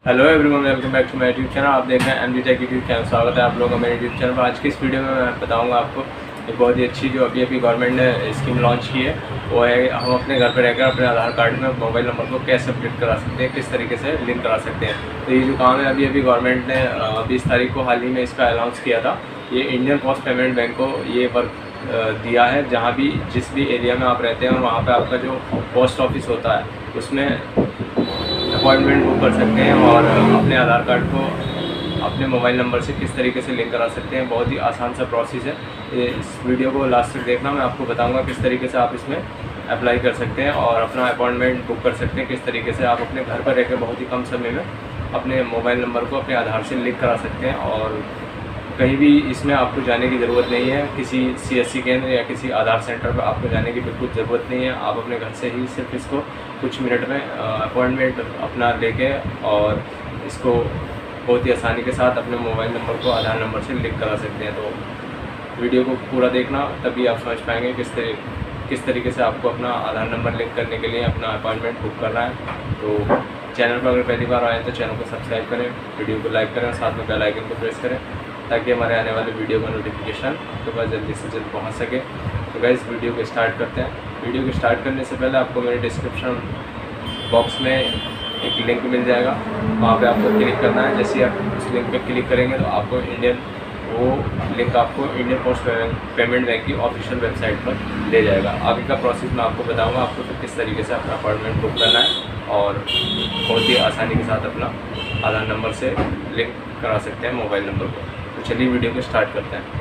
Hello everyone, welcome back to my YouTube channel. आप देख रहे हैं एमजी टेक यूट्यूब चैनल। स्वागत है आप लोगों का मेरे यूट्यूब चैनल पर। आज की इस वीडियो में मैं बताऊंगा आपको एक बहुत ही अच्छी जो अभी गवर्नमेंट ने स्कीम लॉन्च की है, वो है हम अपने घर पर रहकर अपने आधार कार्ड में मोबाइल नंबर को कैसे अपडेट करा सकते हैं, किस तरीके से लिंक करा सकते हैं। तो ये जो काम है अभी गवर्नमेंट ने 20 तारीख को हाल ही में इसका अनाउंस किया था। ये इंडियन पोस्ट पेमेंट बैंक को ये वर्क दिया है। जहाँ भी जिस भी एरिया में आप रहते हैं और वहाँ पर आपका जो पोस्ट ऑफिस होता है उसमें अपॉइंटमेंट बुक कर सकते हैं और अपने आधार कार्ड को अपने मोबाइल नंबर से किस तरीके से लिंक करा सकते हैं। बहुत ही आसान सा प्रोसेस है। इस वीडियो को लास्ट तक देखना, मैं आपको बताऊंगा किस तरीके से आप इसमें अप्लाई कर सकते हैं और अपना अपॉइंटमेंट बुक कर सकते हैं। किस तरीके से आप अपने घर पर रहकर बहुत ही कम समय में अपने मोबाइल नंबर को अपने आधार से लिंक करा सकते हैं और कहीं भी इसमें आपको जाने की ज़रूरत नहीं है। किसी CSC केंद्र या किसी आधार सेंटर पर आपको जाने की बिल्कुल ज़रूरत नहीं है। आप अपने घर से ही सिर्फ इसको कुछ मिनट में अपॉइंटमेंट अपना लेके और इसको बहुत ही आसानी के साथ अपने मोबाइल नंबर को आधार नंबर से लिंक करा सकते हैं। तो वीडियो को पूरा देखना, तभी आप समझ पाएंगे किस तरीके से आपको अपना आधार नंबर लिंक करने के लिए अपना अपॉइंटमेंट बुक करना है। तो चैनल पर अगर पहली बार आए तो चैनल को सब्सक्राइब करें, वीडियो को लाइक करें और साथ में बेल आइकन को प्रेस करें ताकि हमारे आने वाले वीडियो का नोटिफिकेशन आपके पास जल्दी से जल्द पहुंच सके। तो गाइस वीडियो को स्टार्ट करते हैं। वीडियो को स्टार्ट करने से पहले आपको मेरे डिस्क्रिप्शन बॉक्स में एक लिंक मिल जाएगा, वहाँ पे आपको क्लिक करना है। जैसे आप उस लिंक पे क्लिक करेंगे तो आपको वो लिंक आपको इंडियन पोस्ट पेमेंट बैंक की ऑफिशियल वेबसाइट पर ले जाएगा। आगे का प्रोसेस मैं आपको बताऊँगा आपको फिर किस तरीके से अपना अपॉइंटमेंट बुक करना है और बहुत ही आसानी के साथ अपना आधार नंबर से लिंक करा सकते हैं मोबाइल नंबर को। तो चलिए वीडियो को स्टार्ट करते हैं।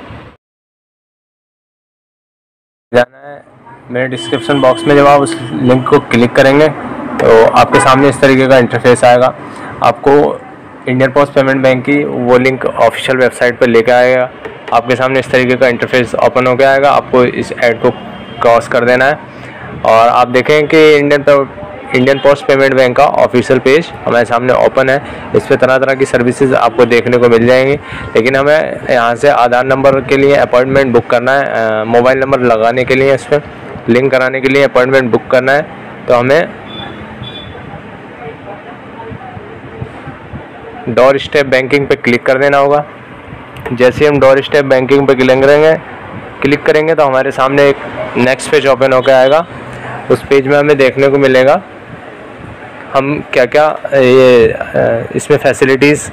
जाना है मेरे डिस्क्रिप्शन बॉक्स में। जब आप उस लिंक को क्लिक करेंगे तो आपके सामने इस तरीके का इंटरफेस आएगा। आपको इंडियन पोस्ट पेमेंट बैंक की वो लिंक ऑफिशियल वेबसाइट पर लेकर आएगा। आपके सामने इस तरीके का इंटरफेस ओपन हो गया आएगा। आपको इस ऐड को क्रॉस कर देना है और आप देखें कि इंडियन पोस्ट पेमेंट बैंक का ऑफिशियल पेज हमारे सामने ओपन है। इस पर तरह तरह की सर्विसेज आपको देखने को मिल जाएंगी, लेकिन हमें यहाँ से आधार नंबर के लिए अपॉइंटमेंट बुक करना है। मोबाइल नंबर लगाने के लिए, इस पर लिंक कराने के लिए अपॉइंटमेंट बुक करना है। तो हमें डोर स्टेप बैंकिंग पे क्लिक कर देना होगा। जैसे हम डोर स्टेप बैंकिंग पे क्लिक करेंगे तो हमारे सामने एक नेक्स्ट पेज ओपन होकर आएगा। उस पेज में हमें देखने को मिलेगा हम क्या क्या इसमें फैसिलिटीज़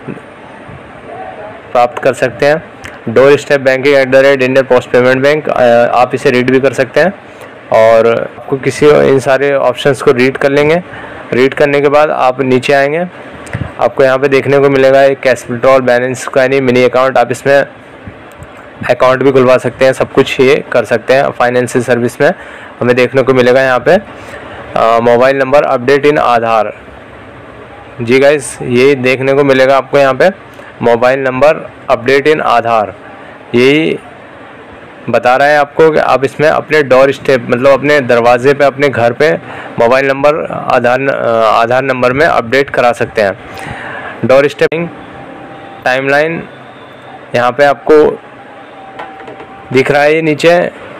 प्राप्त कर सकते हैं। Door step banking @ Indian post payment bank, आप इसे रीड भी कर सकते हैं और आपको इन सारे ऑप्शंस को रीड कर लेंगे। रीड करने के बाद आप नीचे आएंगे, आपको यहाँ पे देखने को मिलेगा एक कैश विड्रॉल, बैलेंस का नहीं, मिनी अकाउंट। आप इसमें अकाउंट भी खुलवा सकते हैं, सब कुछ ये कर सकते हैं। फाइनेंशियल सर्विस में हमें देखने को मिलेगा यहाँ पे mobile number update in Aadhaar. जी गाइस, ये देखने को मिलेगा आपको यहाँ पे mobile number update in Aadhaar. यही बता रहा है आपको कि आप इसमें अपने डोर स्टेप मतलब अपने दरवाजे पे, अपने घर पे मोबाइल नंबर आधार नंबर में अपडेट करा सकते हैं। डोर स्टेपिंग टाइमलाइन यहाँ पे आपको दिख रहा है। ये नीचे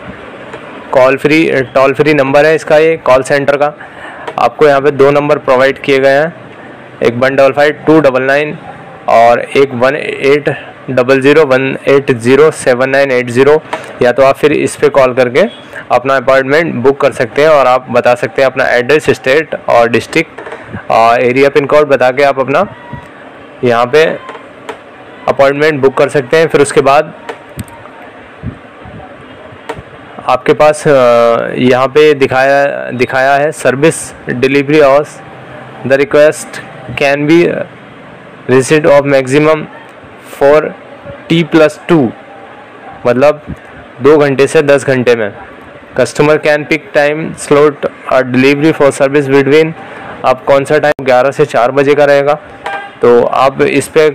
टोल फ्री नंबर है इसका, ये कॉल सेंटर का। आपको यहाँ पे 2 नंबर प्रोवाइड किए गए हैं, एक 155-299 और एक 1800-180-7980। या तो आप फिर इस पे कॉल करके अपना अपॉइंटमेंट बुक कर सकते हैं और आप बता सकते हैं अपना एड्रेस, स्टेट और डिस्ट्रिक्ट और एरिया पिन कोड बता के आप अपना यहाँ पे अपॉइंटमेंट बुक कर सकते हैं। फिर उसके बाद आपके पास यहाँ पे दिखाया है service delivery hours. The request can be received of maximum 4 T+2, मतलब 2 घंटे से 10 घंटे में। Customer can pick time slot और डिलीवरी फॉर सर्विस बिटवीन, आप कौन सा टाइम 11 से 4 बजे का रहेगा। तो आप इस पे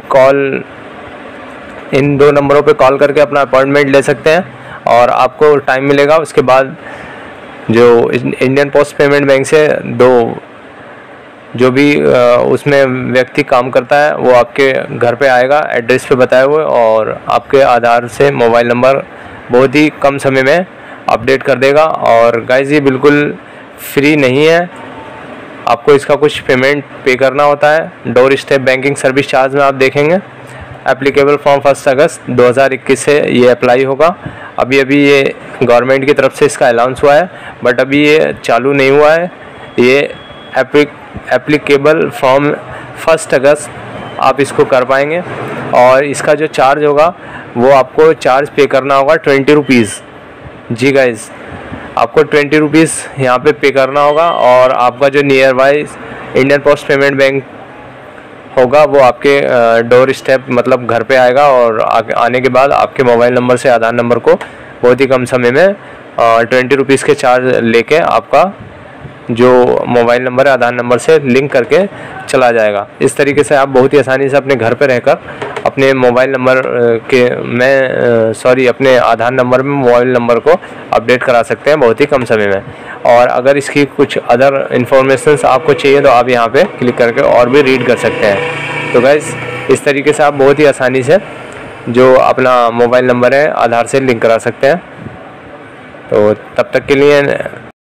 इन 2 नंबरों पे कॉल करके अपना अपॉइंटमेंट ले सकते हैं और आपको टाइम मिलेगा। उसके बाद जो इंडियन पोस्ट पेमेंट बैंक से जो भी उसमें व्यक्ति काम करता है वो आपके घर पे आएगा एड्रेस पे बताए हुए और आपके आधार से मोबाइल नंबर बहुत ही कम समय में अपडेट कर देगा। और गाइस, ये बिल्कुल फ्री नहीं है, आपको इसका कुछ पेमेंट पे करना होता है। Door step banking service charge में आप देखेंगे एप्लीकेबल फ्रॉम 1 अगस्त 2021 से ये अप्लाई होगा। अभी ये गवर्नमेंट की तरफ से इसका अनाउंस हुआ है, बट अभी ये चालू नहीं हुआ है। ये एप्लीकेबल फ्रॉम 1 अगस्त आप इसको कर पाएंगे। और इसका जो चार्ज होगा वो आपको चार्ज पे करना होगा 20 रुपीज़। जी गाइस, आपको 20 रुपीज़ यहाँ पे करना होगा। और आपका जो nearby Indian post payment bank होगा वो आपके डोर स्टेप मतलब घर पे आएगा। और आने के बाद आपके मोबाइल नंबर से आधार नंबर को बहुत ही कम समय में 20 रुपीज़ के चार्ज लेके आपका जो मोबाइल नंबर है आधार नंबर से लिंक करके चला जाएगा। इस तरीके से आप बहुत ही आसानी से अपने घर पे रहकर अपने मोबाइल नंबर अपने आधार नंबर में मोबाइल नंबर को अपडेट करा सकते हैं बहुत ही कम समय में। और अगर इसकी कुछ अदर इन्फॉर्मेशंस आपको चाहिए तो आप यहाँ पे क्लिक करके और भी रीड कर सकते हैं। तो गाइस, इस तरीके से आप बहुत ही आसानी से जो अपना मोबाइल नंबर है आधार से लिंक करा सकते हैं। तो तब तक के लिए